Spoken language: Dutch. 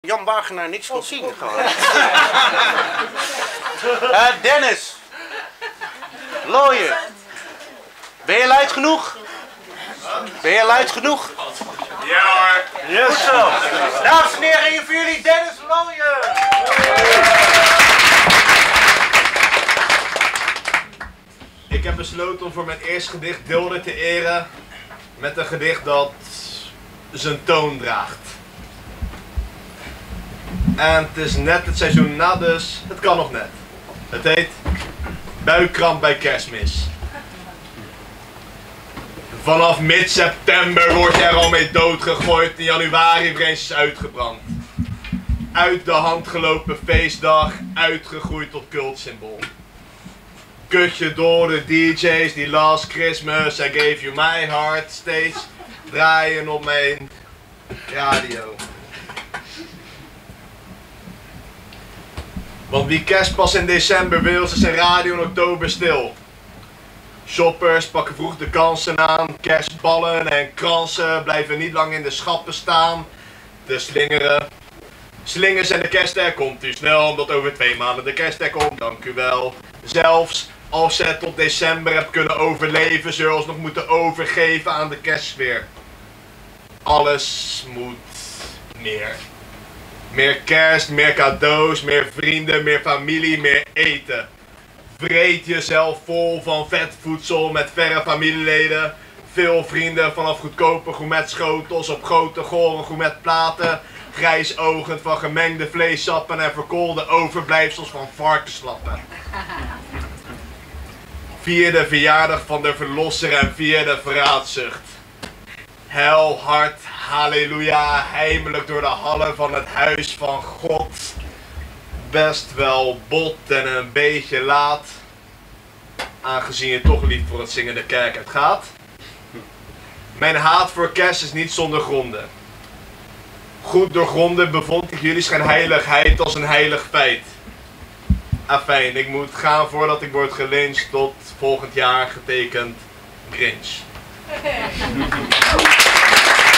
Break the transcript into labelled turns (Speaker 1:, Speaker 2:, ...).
Speaker 1: Jan Wagenaar niks kon zien. Dennis. Looijen. Ben je luid genoeg? Ben je luid genoeg?
Speaker 2: Ja hoor.
Speaker 1: Yes. Goed zo. Dames en heren, hier voor jullie Dennis Looijen.
Speaker 2: Ik heb besloten om voor mijn eerste gedicht Dilde te eren met een gedicht dat zijn toon draagt. En het is net het seizoen na, dus het kan nog net. Het heet Buikkramp bij Kerstmis. Vanaf mid-september wordt er al mee doodgegooid, in januari weer eens uitgebrand. Uit de hand gelopen feestdag, uitgegroeid tot cultsymbool. Kutje door de DJ's die Last Christmas, I Gave You My Heart steeds draaien op mijn radio. Want wie kerstpas in december wil, ze zijn radio in oktober stil. Shoppers pakken vroeg de kansen aan, kerstballen en kransen blijven niet lang in de schappen staan. De slingeren. Slingers en de kerstster komt u snel, omdat over 2 maanden de kerstster komt, dank u wel. Zelfs als ze het tot december hebt kunnen overleven, zullen we ons nog moeten overgeven aan de kerstsfeer. Alles moet meer. Meer kerst, meer cadeaus, meer vrienden, meer familie, meer eten. Vreet jezelf vol van vetvoedsel met verre familieleden. Veel vrienden vanaf goedkope gourmetschotels op grote gore gourmetplaten. Grijsogend van gemengde vleessappen en verkoolde overblijfsels van varkenslappen. Vierde verjaardag van de verlosser en vierde verraadzucht. Hel, hard, halleluja, heimelijk door de hallen van het huis van God. Best wel bot en een beetje laat, aangezien je toch lief voor het zingen de kerk uit gaat. Mijn haat voor kerst is niet zonder gronden. Goed doorgronden bevond ik jullie schijnheiligheid als een heilig feit. Afijn, ik moet gaan voordat ik word gelyncht. Tot volgend jaar, getekend Grinch.